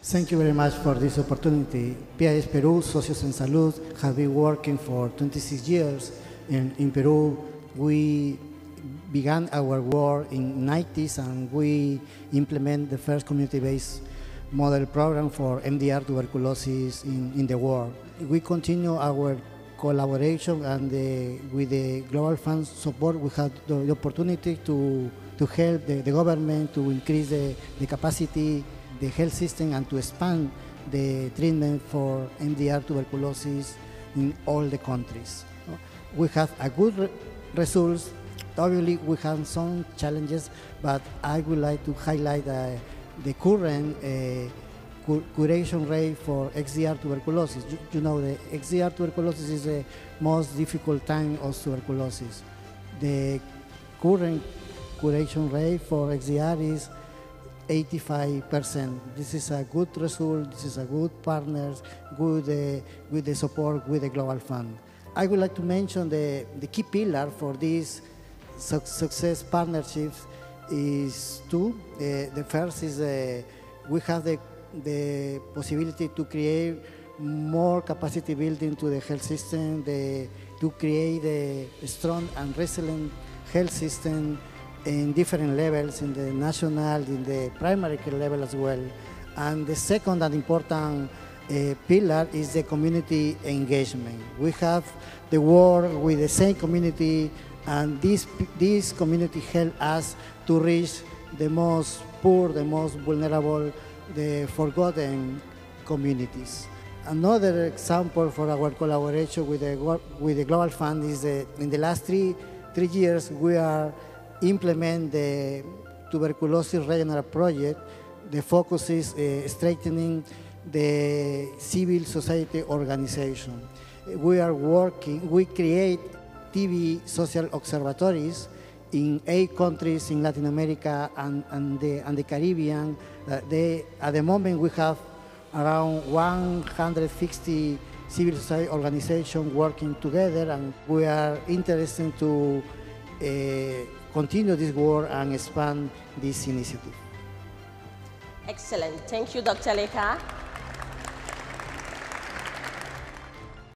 Thank you very much for this opportunity. PIS Peru, Socios en Salud, have been working for 26 years. In Peru, we began our work in 90s and we implement the first community-based model program for MDR tuberculosis in the world. We continue our collaboration and with the Global Fund support, we had the opportunity to help the government to increase the capacity, the health system, and to expand the treatment for MDR tuberculosis in all the countries. We have a good results. Obviously, we have some challenges, but I would like to highlight the current curation rate for XDR tuberculosis. You know, the XDR tuberculosis is the most difficult time of tuberculosis. The current curation rate for XDR is 85%. This is a good result. This is a good partners, good with the support with the Global Fund. I would like to mention the key pillar for these success partnerships is two. The first is we have the possibility to create more capacity building to the health system, to create a strong and resilient health system in different levels, in the national, in the primary care level as well. And the second and important pillar is the community engagement. We have the work with the same community, and this community help us to reach the most poor, the most vulnerable, the forgotten communities. Another example for our collaboration with the Global Fund is in the last three years we are implement the tuberculosis regional project. The focus is strengthening the civil society organization. We create TB social observatories in 8 countries in Latin America and the Caribbean. At the moment we have around 150 civil society organizations working together, and we are interested to continue this work and expand this initiative. Excellent. Thank you, Dr. Leka.